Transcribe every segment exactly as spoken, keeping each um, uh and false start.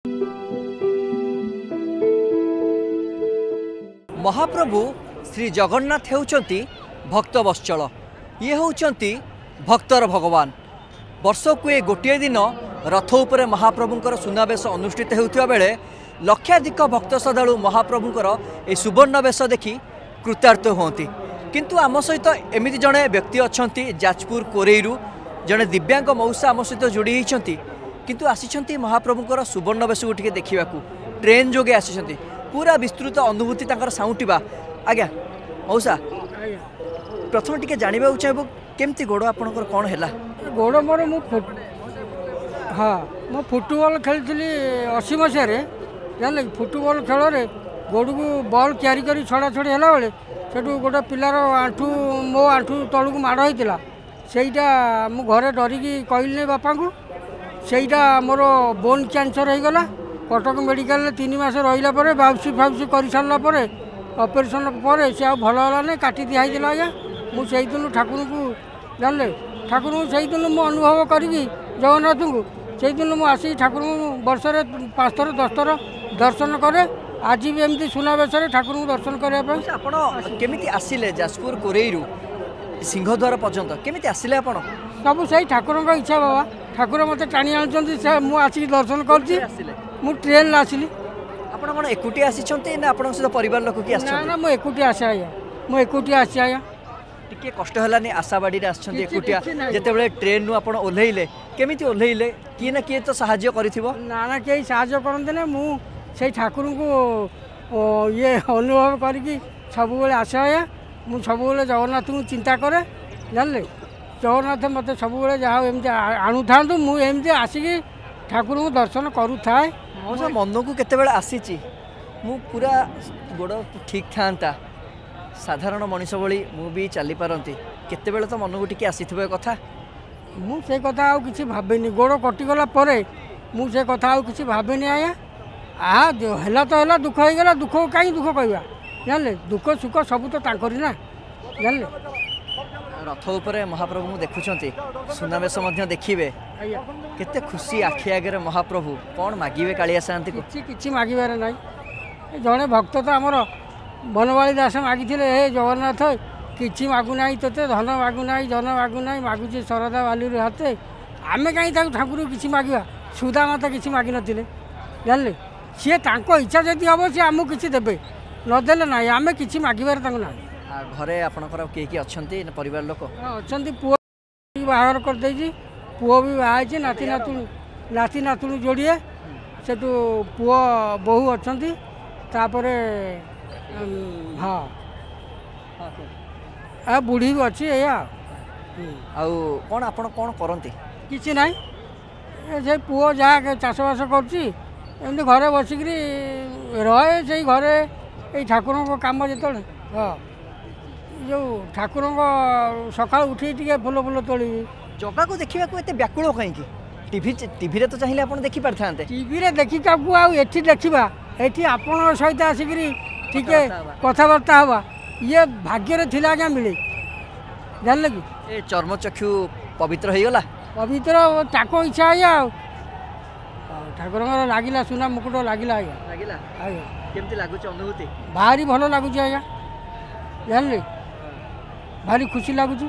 महाप्रभु श्री जगन्नाथ होउचंती भक्त वत्सल ये होउचंती भक्तर भगवान। वर्षकु ए गोटे दिन रथ उपरे महाप्रभुंकर सुनावेश अनुष्ठित होउथिबा बेले लक्षाधिक भक्त श्रद्धालु महाप्रभुंकर ए सुवर्ण वेश देखि कृतार्थ होती। किंतु आम सहित एमती जड़े व्यक्ति अच्छा जाजपुर कोरेईरू जड़े दिव्यांग मौसा आम सहित जोड़ी होती किंतु आसी महाप्रभुंकर सुवर्ण वेश को टिके देखा ट्रेन जोगे आसी पूरा विस्तृत अनुभूति तांकर साउंटिबा। आज्ञा मौसा प्रथम टिके जानवा चाहब केमती गोड़ आपंकर कौन है गोड़ मोर मु हाँ मु फुटबल खेली अशी मसीह जान फुटबल खेल में गोड़ को बल क्यारी कर छड़ा छड़ी है बेले से गोटे पिलार आंठू मो आंठू तलू को माड़ होता सेटा मु घरे डरिकी कहली बापा को सेटा मोर बोन कैंसर हो गला कटक मेडिकल तीन मास रहा बाउसी फाउसी कर सारापर ऑपरेशन पर से आ भल है काटी दिखाई आज्ञा मुझे दिन ठाकुर को जानले ठाकुर को से दिन मुझे अनुभव करी जगन्नाथ को से दिन मुझे आसिक ठाकुर वर्ष पाँच थर दस थर दर्शन करे आज भी एमती सुनावेश ठाकुर को दर्शन करने केमिति आसिले जाजपुर कोरेईरू सिंहद्वार पर्यंत केमिति आसिले आपण सब से ठाकुर का इच्छा बाबा ठाकुर मत टाणी आनी मुझे दर्शन कर ट्रेन आसिली आपण कौन एकुटी आसी ना आपण सहित परिवार लोक कि ना ना मुझे एकुटी आसे आज्ञा मुझे एकुटी आसी आज्ञा टिके कष्ट हलानी आशाबाड़ी एकुटिया जिते ट्रेन नु आपण ओल्हैले केमिति ओल्हैले किए ना किए तो साहाय्य करिथिबो ना ना कई साहाय्य करते ना मु से ठाकुर को ये अनुभव करी सब आसे आज्ञा मु सब जगन्नाथ को चिंता करे जानले जगन्नाथ मत सब जहाँ एमती आणु था मुझे आसिकी ठाकुर को दर्शन करूए मौसा मन को केते आसी मु पूरा गोड़ ठीक था साधारण मनीष भली मु भी चली पारती केते तो मन को टिके आसी कथा मु से कथा आउ किछि भाबेनी गोड़ कटिगला परे मु से कथा आउ किछि भाबेनी आया आ जो हला तो हला दुख हो गला दुख कहीं दुख कहवा जानले दुख सुख सब तो तांकरी ना जानले रथ उपरे महाप्रभु देखुंट सुनावेश देखिए केते खुशी आखि आगे महाप्रभु कौन मागिबे कालिया शांति को किछि किछि मागिबार ना जड़े भक्त तो आमर बनवाली दास मागी हे जगन्नाथ किछि मागुना तोते धन मागुना जन मागुना मागुचे शरदा बालू हाथे आमे कहीं ठाकुर किछि मागिबा सुधा माता किछि मागी नथिले जानले सी इच्छा जदि हम सी आमको किछि देबे नदेले ना आमे किछि मागिबार तांको ना घरे आपनकर के के अछंती परिवार लोक अछंती पुओ बाहर कर देजी पुओ भी बाहाई नाती नातु नाती नातुणी जोड़िए से पुओ बहु अछंती तापरे हाँ आ बुढ़ी भी अच्छी या आउ कौन आपण कौन करती किसी ना से पुओ जहाँ चाषबास करती घरे बसिक रहे से घरे ये ठाकुर को कम जो हाँ जो ठाकुर सका उठी टे फुल फुल तोड़ी जगह को देखा व्याकुल कहीं टीवी टीवी तो चाहिए आप देखी पारि था टीवी देखी आठी देखा ये आपण सहित आसिक टिके कथबार्ता हवा ये भाग्य थी आज्ञा मिले जानले कि ए चर्मचक्षु पवित्र हो गला पवित्र ताको इच्छा आज्ञा ठाकुर लगिला सुना मुकुट लगिला आज्ञा लगिला आज्ञा केमती लागुच अनुभूति भारी भल लगुच आज्ञा जानले भारी खुशी लगुच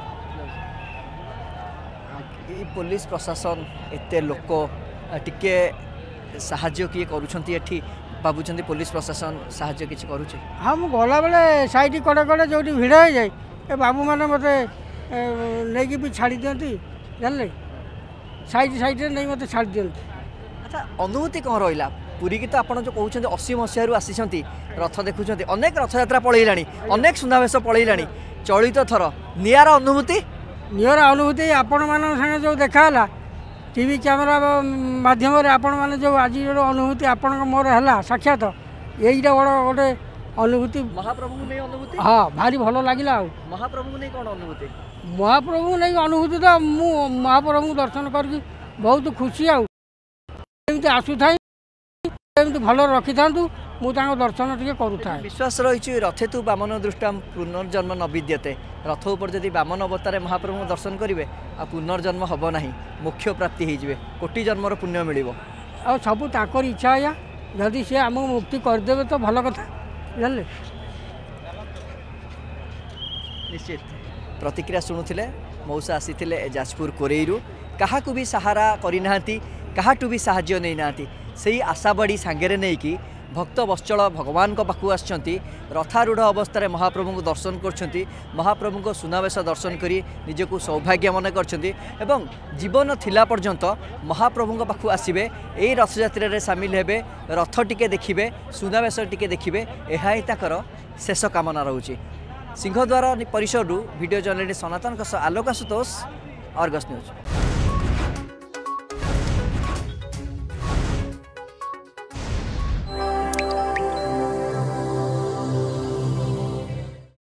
पुलिस प्रशासन एते लोक टिके साहाଯ୍ୟ किए करूछंती एठी भावुं पुलिस प्रशासन साहाଯ୍य किसी करुचे हाँ मुझे गला बेले साइड कड़े कड़े जो भिड़ हो जाए ए बाबू मैंने मत नहीं भी छाड़ी दिखती जानले साइड साइड नहीं मत छाड़ी दिखती। अच्छा अनुभूति कौन रहा पुरी की तो आप जो कहते अशी मसीह आसी रथ देखुं अनेक रथयात्रा पलैला अनेक सुनावेश पलैला चलित थर नियार अनुभूति नियर अनुभूति आपण मान संगे जो देखा टीवी कैमेरा माध्यम आपण मैंने जो आज अनुभूति आपण मोर है साक्षात यही बड़ गोटे अनुभूति महाप्रभु नहीं अनुभूति हाँ भारी भल लगे महाप्रभु नहीं कौन अनुभूति महाप्रभु नहीं अनुभूति तो मु महाप्रभु दर्शन करके बहुत खुशी आमती आसुथा भल रखी था मुझे दर्शन टे करूँ विश्वास रही रथे तु बामन दृष्टा पुनर्जन्म न विद्यते रथ उपर जदि बामन अवतार महाप्रभु दर्शन करेंगे आ पुनर्जन्म हम ना मोक्ष प्राप्ति हो कोटि जन्मर पुण्य मिल ଆଉ ସବୁ ତାଙ୍କର ଇଚ୍ଛା ଆଜ୍ଞା ଯଦି ସେ ଆମକୁ ମୁକ୍ତି କରିଦେବେ ତ ଭଲ କଥା ଜାଣିଲେ। निश्चित प्रतिक्रिया शुणुले मौसा आसी जाजपुर कोरेईरू क्या भी सहारा करना क्या भी साहाय्य नहीं ना से आशा बाड़ी सांगे नहीं कि भक्त वत्सल भगवान पाखु आसछंती रथारूढ़ अवस्था महाप्रभु को दर्शन कर महाप्रभु को सुनावेश दर्शन करी निजको सौभाग्य मन कर जीवन थिला पर्यंत महाप्रभु पाखु आसबे यही रथयात्रा सामिल हेबे रथ टिके देखिबे सुनावेश टिके देखिबे यह ही ताकर शेष कामना रहुछि। सिंहद्वार परिसर video journalist Sanatan Alok Ashutosh Argus news.